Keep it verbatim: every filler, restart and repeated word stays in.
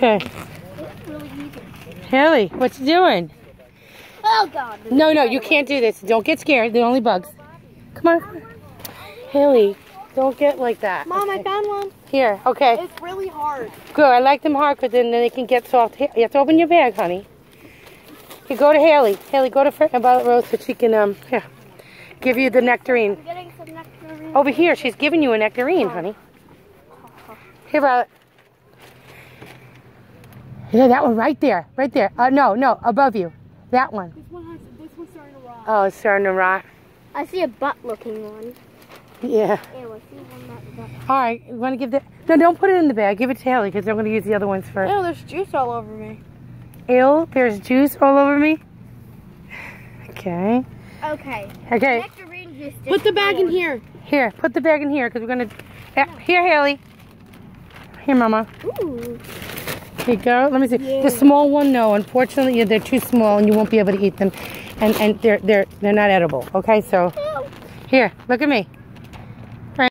Okay. Haley, what you doing? Oh, God. No, no, you can't do this. Don't get scared. They're only bugs. Come on. Come on. Haley, don't get like that. Mom, okay. I found one. Here, okay. It's really hard. Good. I like them hard because then they can get soft. You have to open your bag, honey. You go to Haley. Haley, go to Violet Rose so she can, um, here, give you the nectarine. I'm getting some nectarine. Over here, she's giving you a nectarine, honey. Here, Violet. Yeah, that one right there. Right there. Uh, no, no, above you. That one. This one has, this one's starting to rot. Oh, it's starting to rot. I see a butt-looking one. Yeah. Ew, I see one that, that. All right, you want to give that? No, don't put it in the bag. Give it to Haley because I'm going to use the other ones first. Ew, there's juice all over me. Ew, there's juice all over me. Okay. Okay. Okay. Nectarine juice. Put the bag in here. Here, put the bag in here because we're going to... Uh, here, Haley. Here, Mama. Ooh. Here you go. Let me see. Yeah. The small one, no. Unfortunately, they're too small and you won't be able to eat them. And and they're they're they're not edible. Okay, so Ew. here, look at me.